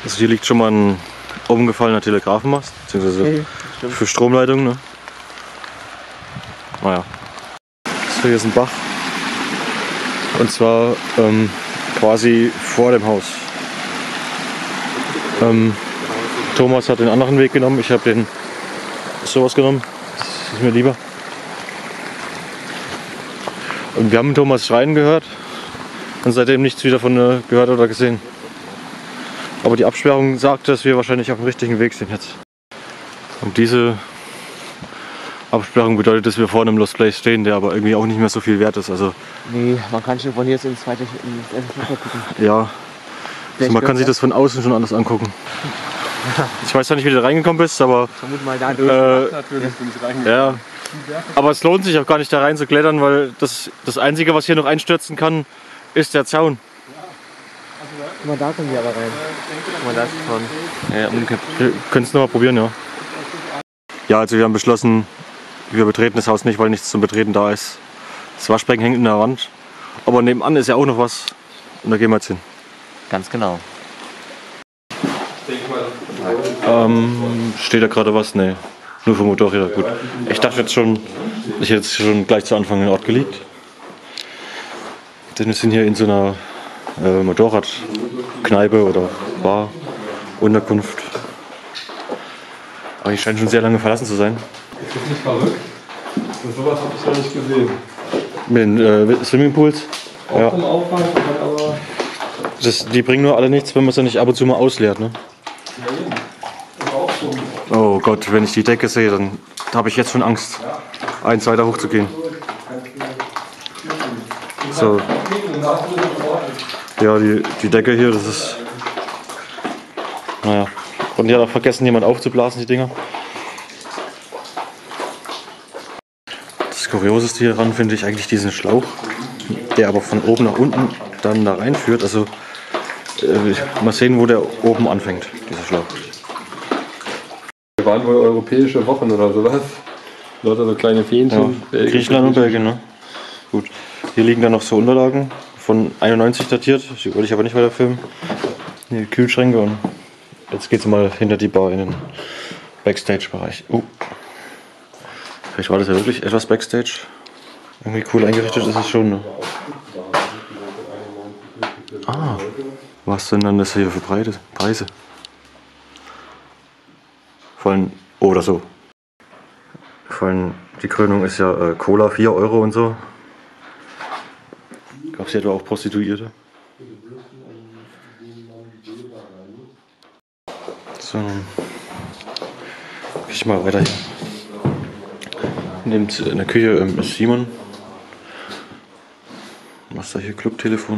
Also hier liegt schon mal ein umgefallener Telegrafenmast, beziehungsweise für Stromleitungen. Ne? Naja. So, hier ist ein Bach. Und zwar quasi vor dem Haus. Thomas hat den anderen Weg genommen, ich habe den sowas genommen. Das ist mir lieber. Und wir haben Thomas schreien gehört und seitdem nichts wieder von gehört oder gesehen. Aber die Absperrung sagt, dass wir wahrscheinlich auf dem richtigen Weg sind jetzt. Und diese Absperrung bedeutet, dass wir vor einem Lost Place stehen, der aber irgendwie auch nicht mehr so viel wert ist. Also nee, man kann schon von hier jetzt ins erste Stockwerk gucken. Ja, also man kann sich das von außen schon alles angucken. Ich weiß zwar nicht, wie du da reingekommen bist, aber vermute mal da durch. Natürlich bin ich reingekommen. ja. Aber es lohnt sich auch gar nicht da rein zu klettern, weil das Einzige, was hier noch einstürzen kann, ist der Zaun. Guck mal, da kommen wir aber rein. Guck mal, da ist schon. Ja, wir können es nochmal probieren, ja. Ja, also wir haben beschlossen, wir betreten das Haus nicht, weil nichts zum Betreten da ist. Das Waschbecken hängt in der Wand, aber nebenan ist ja auch noch was und da gehen wir jetzt hin. Ganz genau. Steht da gerade was? Nee, nur für Motorräder, gut. Ich dachte jetzt schon, ich hätte jetzt schon gleich zu Anfang den Ort geleakt. Denn wir sind hier in so einer Motorradkneipe oder Bar, Unterkunft. Aber die scheint schon sehr lange verlassen zu sein. Ist das nicht verrückt? Und sowas habe ich noch nicht gesehen. Mit den Swimmingpools? Auch Ja. zum Aufwand, aber... Die bringen nur alle nichts, wenn man sie nicht ab und zu mal ausleert. Ne? Ja, eben. Das ist auch so. Oh Gott, wenn ich die Decke sehe, dann habe ich jetzt schon Angst, eins weiter hochzugehen. So. Ja, die Decke hier, das ist... Naja. Und die hat auch vergessen, jemand aufzublasen, die Dinger. Das Kurioseste hier dran finde ich eigentlich diesen Schlauch, der aber von oben nach unten dann da reinführt. Also mal sehen, wo der oben anfängt, dieser Schlauch. Wir waren wohl europäische Wochen oder sowas. Lauter so kleine Fähnchen. Ja, Griechenland und Belgien, ne? Gut. Hier liegen dann noch so Unterlagen von 91 datiert. Die wollte ich aber nicht weiter filmen. Hier die Kühlschränke und jetzt geht's mal hinter die Bar in den Backstage-Bereich. Vielleicht war das ja wirklich etwas Backstage. Irgendwie cool eingerichtet ist es schon. Ne? Ah, was sind dann das hier für Preise? Vor allem, oder so. Vor allem die Krönung ist ja Cola 4 Euro und so. Gab es hier etwa auch Prostituierte? So, dann gehe ich mal weiter hier. In der Küche ist Simon. Was ist da hier? Clubtelefon.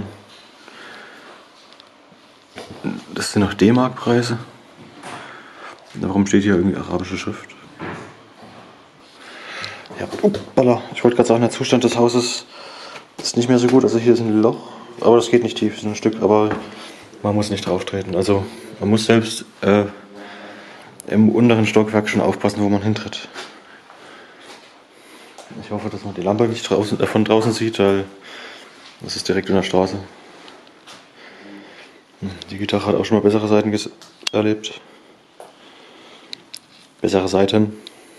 Das sind noch D-Mark-Preise. Warum steht hier irgendwie arabische Schrift? Ja, ich wollte gerade sagen, der Zustand des Hauses ist nicht mehr so gut. Also hier ist ein Loch, aber das geht nicht tief, es ist ein Stück, aber man muss nicht drauf treten. Also man muss selbst im unteren Stockwerk schon aufpassen, wo man hintritt. Ich hoffe, dass man die Lampe nicht von draußen sieht, weil das ist direkt in der Straße. Die Gitarre hat auch schon mal bessere Seiten erlebt. Bessere Seiten.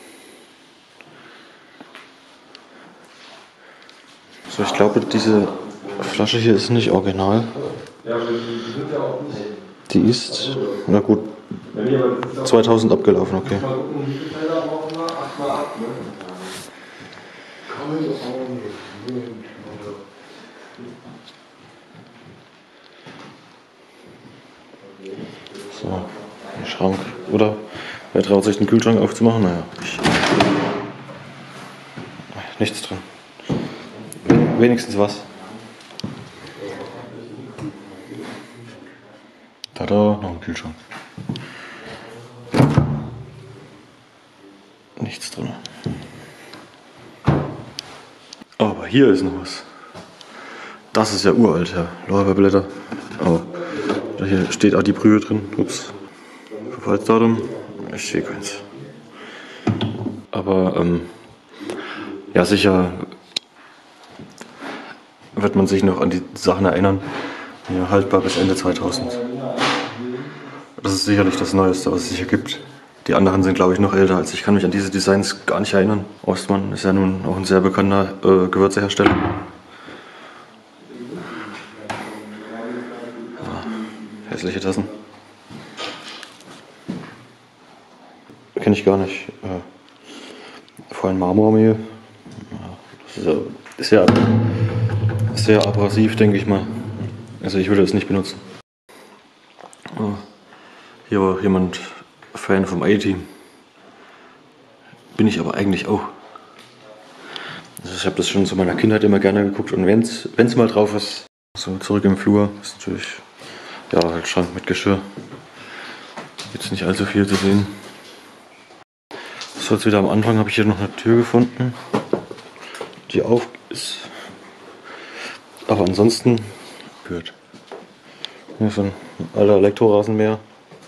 So, ich glaube, diese Flasche hier ist nicht original. Die ist, na gut, 2000 abgelaufen, okay. So, ein Schrank. Oder wer traut sich den Kühlschrank aufzumachen? Naja, nichts drin. Wenigstens was. Tada, noch ein Kühlschrank. Nichts drin. Aber hier ist noch was. Das ist ja uralt, ja. Lorbeerblätter. Aber hier steht auch die Brühe drin. Ups. Verfallsdatum. Ich sehe keins. Aber ja, sicher wird man sich noch an die Sachen erinnern. Ja, haltbar bis Ende 2000. Das ist sicherlich das Neueste, was es hier gibt. Die anderen sind, glaube ich, noch älter. Ich kann mich an diese Designs gar nicht erinnern. Ostmann ist ja nun auch ein sehr bekannter Gewürzehersteller. Hässliche Tassen. Kenne ich gar nicht. Vor allem Marmormehl. Das ist ja sehr abrasiv, denke ich mal. Also ich würde es nicht benutzen. Hier war jemand Fan vom A-Team. Bin ich aber eigentlich auch. Also ich habe das schon zu meiner Kindheit immer gerne geguckt und wenn's mal drauf ist, so zurück im Flur, ist natürlich ja halt Schrank mit Geschirr. Jetzt nicht allzu viel zu sehen. So, jetzt wieder am Anfang habe ich hier noch eine Tür gefunden, die auf ist. Aber ansonsten gehört. Hier ist so ein alter Elektrorasenmäher.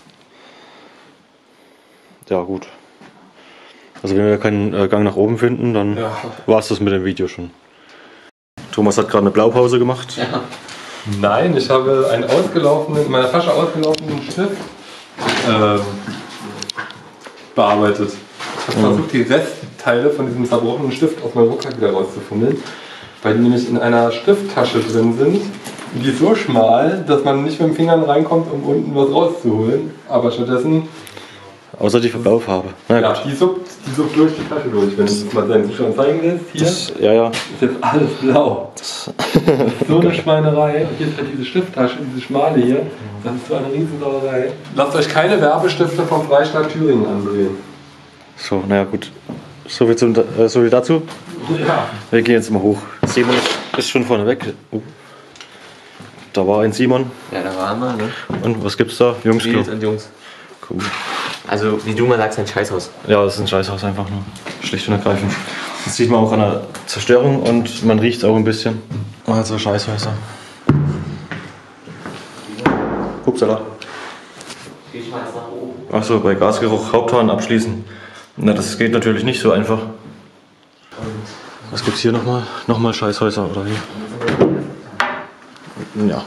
Ja gut. Also wenn wir keinen Gang nach oben finden, dann war es das mit dem Video schon. Thomas hat gerade eine Blaupause gemacht. Ja. Nein, ich habe einen in meiner Tasche ausgelaufenen Stift bearbeitet. Ich habe versucht, die Restteile von diesem zerbrochenen Stift aus meinem Rucksack wieder rauszufummeln, weil die nämlich in einer Stifttasche drin sind. Die ist so schmal, dass man nicht mit den Fingern reinkommt, um unten was rauszuholen. Aber stattdessen... Außer die Blaufarbe. Na Ja, gut. die suppt durch die Tasche durch. Wenn du es mal deinen Zuschauern zeigen willst, hier Ja. ist jetzt alles blau. So eine Schweinerei. Und hier ist halt diese Stifttasche, diese schmale hier. Das ist so eine Riesensauerei. Lasst euch keine Werbestifte vom Freistaat Thüringen ansehen. So, naja gut. So viel dazu. Ja. Wir gehen jetzt mal hoch. Simon ist schon vorne weg. Da war ein Simon. Ja, da waren wir, ne? Und was gibt's da? Jungsklo. Mädels und Jungs. Cool. Also, wie du mal sagst, ein Scheißhaus. Ja, das ist ein Scheißhaus einfach nur. Schlicht und ergreifend. Das sieht man auch an der Zerstörung und man riecht es auch ein bisschen. Also Scheißhäuser. Upsala. Geh ich mal jetzt nach oben. Achso, bei Gasgeruch Haupthahn abschließen. Na, das geht natürlich nicht so einfach. Was gibt's hier nochmal? Nochmal Scheißhäuser oder wie? Ja.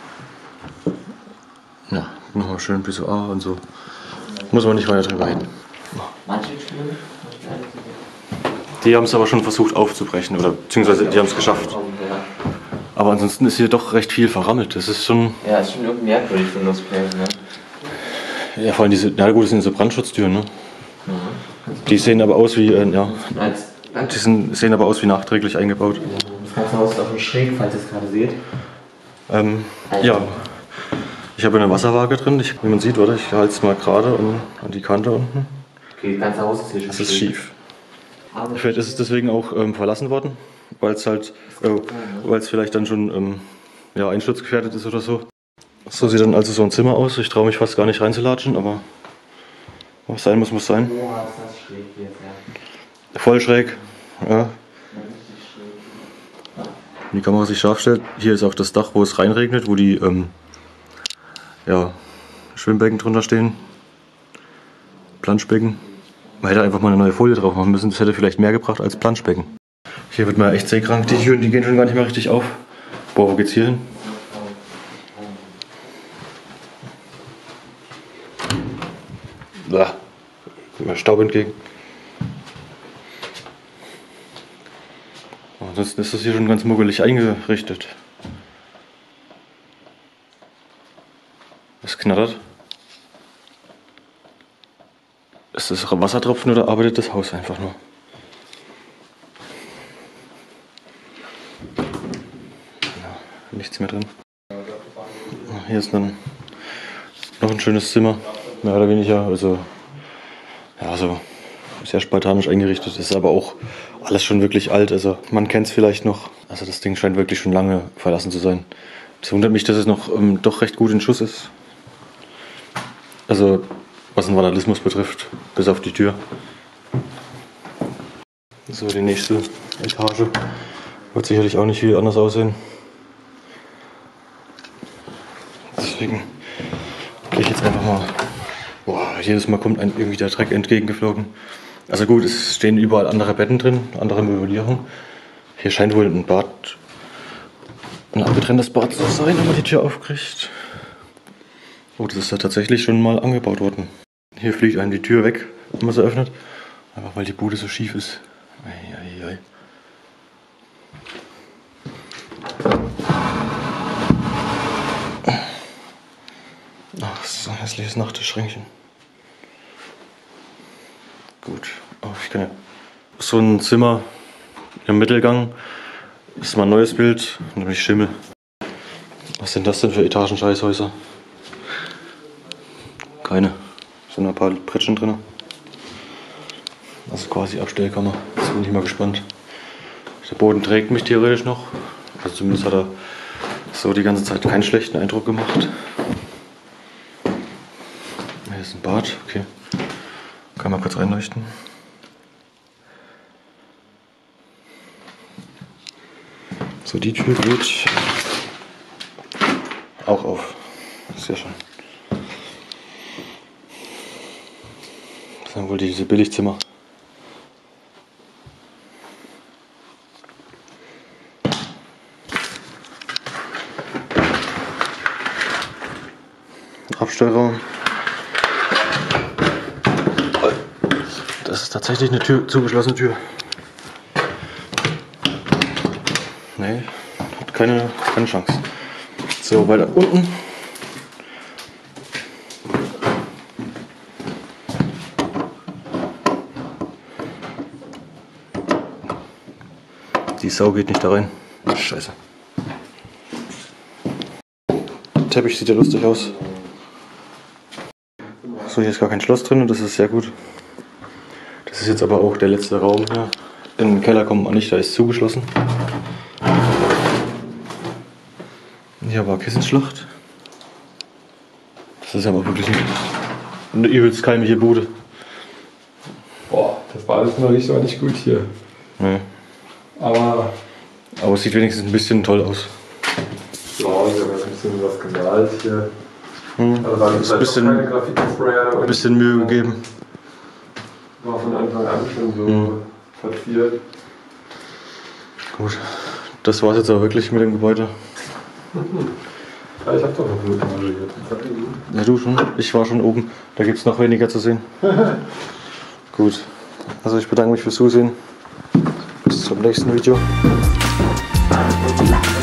Ja, nochmal schön Pissoir und so. Muss man nicht weiter drüber reden. Manche Türen. Die haben es aber schon versucht aufzubrechen, oder beziehungsweise die haben es geschafft. Aber ansonsten ist hier doch recht viel verrammelt. Das ist schon. Ja, ist schon irgendwie merkwürdig für Lost Place, ne? Ja, vor allem diese. Na gut, das sind diese Brandschutztüren, ne? Die sehen aber aus wie. Ja. Sehen aber aus wie nachträglich eingebaut. Das ganze Haus ist auf dem Schräg, falls ihr es gerade seht. Ja. Ich habe eine Wasserwaage drin, wie man sieht, oder? Ich halte es mal gerade an die Kante unten. Okay, das ganze Haus ist hier schon Das ist schief. Vielleicht ist es deswegen auch verlassen worden, weil es halt, weil es vielleicht dann schon ja, einsturzgefährdet ist oder so. So sieht dann also so ein Zimmer aus. Ich traue mich fast gar nicht reinzulatschen, aber was sein muss, muss sein. Boah, ist das schräg jetzt, ja. Voll schräg. Ja. Die Kamera sich scharf stellt. Hier ist auch das Dach, wo es reinregnet, wo die ja, Schwimmbecken drunter stehen. Planschbecken. Man hätte einfach mal eine neue Folie drauf machen müssen. Das hätte vielleicht mehr gebracht als Planschbecken. Hier wird man echt seekrank. Die Türen, die gehen schon gar nicht mehr richtig auf. Boah, wo geht's hier hin? Da. Kommt mir Staub entgegen. Ansonsten ist das hier schon ganz muggelig eingerichtet. Es knattert. Ist das Wassertropfen oder arbeitet das Haus einfach nur? Ja, nichts mehr drin. Hier ist dann noch ein schönes Zimmer, mehr oder weniger. Also, ja, so sehr spartanisch eingerichtet. Ist aber auch alles schon wirklich alt. Also, man kennt es vielleicht noch. Also, das Ding scheint wirklich schon lange verlassen zu sein. Es wundert mich, dass es noch doch recht gut in Schuss ist. Also, was den Vandalismus betrifft, bis auf die Tür. So, die nächste Etage wird sicherlich auch nicht viel anders aussehen. Deswegen gehe ich jetzt einfach mal. Boah, jedes Mal kommt einem irgendwie der Dreck entgegengeflogen. Also gut, es stehen überall andere Betten drin, andere Möblierung. Hier scheint wohl ein abgetrenntes Bad zu sein, wenn man die Tür aufkriegt. Oh, das ist ja tatsächlich schon mal angebaut worden. Hier fliegt einem die Tür weg, wenn man sie öffnet. Einfach weil die Bude so schief ist. Eieiei. Ach, das ist ein hässliches Nachttischschränkchen. Gut. Oh, ich kann ja. So ein Zimmer im Mittelgang. Das ist mal ein neues Bild, nämlich Schimmel. Was sind das denn für Etagenscheißhäuser? Keine. Sind ein paar Pritschen drin. Also quasi Abstellkammer. Jetzt bin ich mal gespannt. Der Boden trägt mich theoretisch noch. Also zumindest hat er so die ganze Zeit keinen schlechten Eindruck gemacht. Hier ist ein Bad, okay. Kann mal kurz reinleuchten. So, die Tür geht auch auf. Sehr schön. Das sind wohl diese Billigzimmer. Abstellraum. Das ist tatsächlich eine Tür, zugeschlossene Tür. Nee, hat keine Chance. So, weiter unten. Die Sau geht nicht da rein. Scheiße. Der Teppich sieht ja lustig aus. So, hier ist gar kein Schloss drin und das ist sehr gut. Das ist jetzt aber auch der letzte Raum hier. In den Keller kommt man nicht, da ist zugeschlossen. Hier war Kissenschlacht. Das ist aber wirklich eine übelst keimliche Bude. Boah, das Badezimmer riecht aber nicht gut hier. Nee. Aber es sieht wenigstens ein bisschen toll aus. ja, ich habe ein bisschen was gemalt hier. Also da ist ein bisschen, keine Graffiti-Sprayer. Ein bisschen Mühe gegeben. War von Anfang an schon so verziert. Gut, das war es jetzt aber wirklich mit dem Gebäude. Ja, ich habe doch noch eine Etage hier. Ja, du schon. Ich war schon oben. Da gibt es noch weniger zu sehen. Gut. Also ich bedanke mich fürs Zusehen. Bis zum nächsten Video.